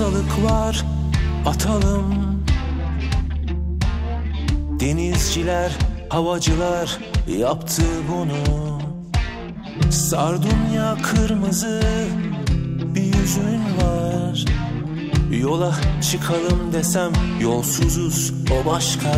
fazlalık var, atalım. Denizciler, havacılar yaptı bunu. Sardunya kırmızı bir yüzün var. Yola çıkalım desem yolsuzuz, o başka.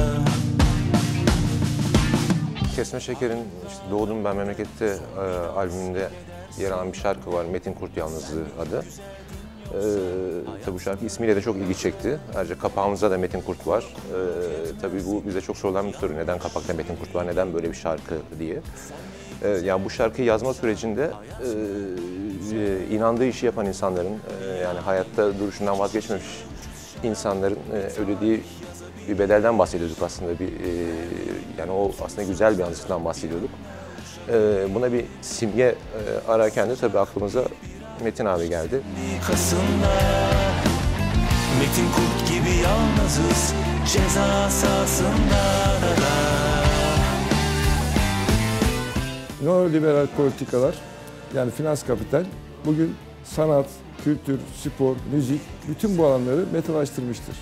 Kesme Şeker'in işte Doğdum Ben Memlekette albümünde yer alan bir şarkı var. Metin Kurt Yalnızlığı adı. Tabii bu şarkı ismiyle de çok ilgi çekti. Ayrıca kapağımızda da Metin Kurt var. Tabii bu bize çok sorulan bir soru. Neden kapakta Metin Kurt var, neden böyle bir şarkı diye. Yani bu şarkıyı yazma sürecinde inandığı işi yapan insanların, yani hayatta duruşundan vazgeçmemiş insanların ödediği bir bedelden bahsediyorduk aslında. Yani o aslında güzel bir anısından bahsediyorduk. Buna bir simge ararken de tabii aklımıza Metin abi geldi. Metin Kurt gibi yalnızız ceza sahasında. Neoliberal politikalar, yani finans kapital, bugün sanat, kültür, spor, müzik, bütün bu alanları metalaştırmıştır.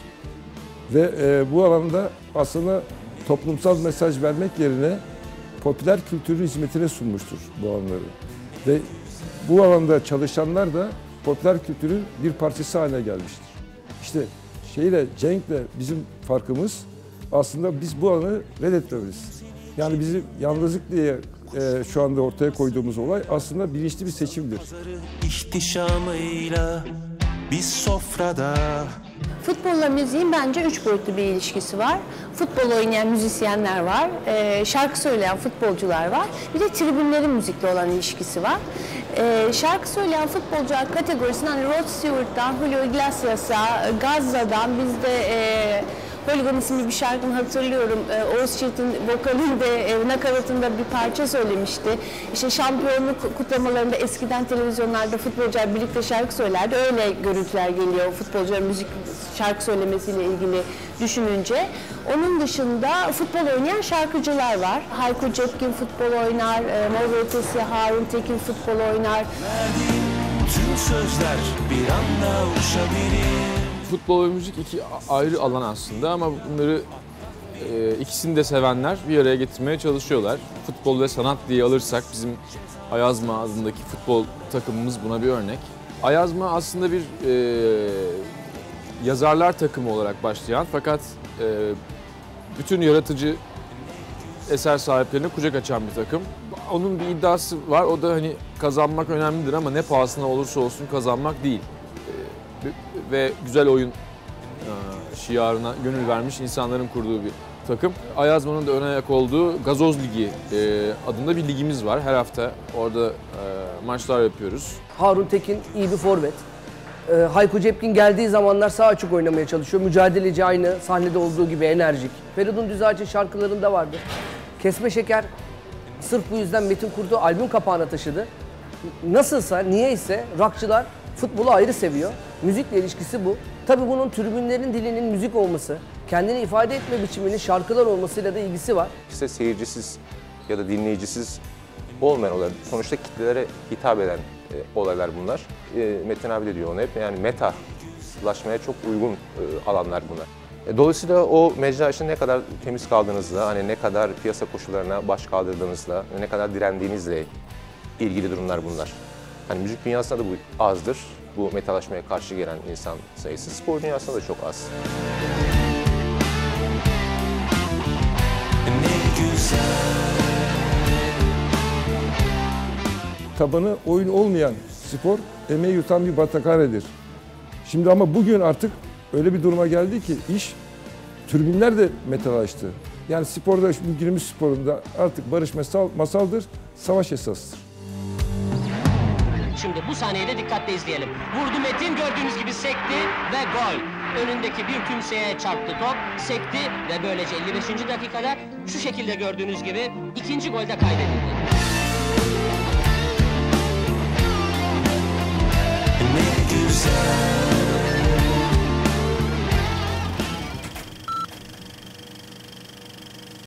Ve bu alanda aslında toplumsal mesaj vermek yerine popüler kültürün hizmetine sunmuştur bu alanları. Ve bu alanda çalışanlar da popüler kültürün bir parçası haline gelmiştir. İşte Cenk'le bizim farkımız aslında biz bu alanı reddetmemeliyiz. Yani bizi yalnızlık diye şu anda ortaya koyduğumuz olay aslında bilinçli bir seçimdir. İhtişamıyla biz sofrada. Futbolla müziğin bence 3 boyutlu bir ilişkisi var. Futbol oynayan müzisyenler var, şarkı söyleyen futbolcular var, bir de tribünlerin müzikle olan ilişkisi var. Şarkı söyleyen futbolcular kategorisinden Rod Stewart'tan Julio Iglesias'a, Gazza'dan, bizde Hooligan isimli bir şarkını hatırlıyorum. Oğuz Çetin vokalinde, nakaratında bir parça söylemişti. İşte şampiyonluk kutlamalarında eskiden televizyonlarda futbolcular birlikte şarkı söylerdi. Öyle görüntüler geliyor futbolcuların müzik şarkı söylemesiyle ilgili düşününce. Onun dışında futbol oynayan şarkıcılar var. Hayko Cepkin futbol oynar, Mor ve Ötesi Harun Tekin futbol oynar. Tüm sözler bir anda uçabilir. Futbol ve müzik iki ayrı alan aslında ama bunları ikisini de sevenler bir araya getirmeye çalışıyorlar. Futbol ve sanat diye alırsak bizim Ayazma adındaki futbol takımımız buna bir örnek. Ayazma aslında bir yazarlar takımı olarak başlayan fakat bütün yaratıcı eser sahiplerine kucak açan bir takım. Onun bir iddiası var, o da hani kazanmak önemlidir ama ne pahasına olursa olsun kazanmak değil. Ve güzel oyun şiarına gönül vermiş insanların kurduğu bir takım. Ayazma'nın da ön ayak olduğu Gazoz Ligi adında bir ligimiz var. Her hafta orada maçlar yapıyoruz. Harun Tekin iyi bir forvet. Hayko Cepkin geldiği zamanlar sağ açık oynamaya çalışıyor. Mücadeleci, aynı sahnede olduğu gibi enerjik. Feridun Düzağaç'ın şarkılarında vardı. Kesme Şeker sırf bu yüzden Metin Kurt'u albüm kapağına taşıdı. Nasılsa, niyeyse rockçılar futbolu ayrı seviyor. Müzikle ilişkisi bu. Tabii bunun tribünlerin dilinin müzik olması, kendini ifade etme biçiminin şarkılar olmasıyla da ilgisi var. İşte seyircisiz ya da dinleyicisiz olmayan olaylar, sonuçta kitlelere hitap eden olaylar bunlar. Metin abi de diyor onu hep, yani metalaşmaya çok uygun alanlar bunlar. Dolayısıyla o mecra için ne kadar temiz kaldığınızla, hani ne kadar piyasa koşullarına baş kaldırdığınızla, ne kadar direndiğinizle ilgili durumlar bunlar. Hani müzik dünyasında da bu azdır. Bu metalaşmaya karşı gelen insan sayısı spor dünyasında da çok az. Tabanı oyun olmayan spor emeği yutan bir batakhanedir. Şimdi ama bugün artık öyle bir duruma geldi ki iş tribünler de metalaştı. Yani sporda, günümüz sporunda artık barış masaldır, savaş esastır. Şimdi bu sahneyi de dikkatle izleyelim. Vurdu Metin, gördüğünüz gibi sekti ve gol. Önündeki bir kimseye çarptı top, sekti ve böylece 55. dakikada şu şekilde gördüğünüz gibi ikinci gol de kaydedildi.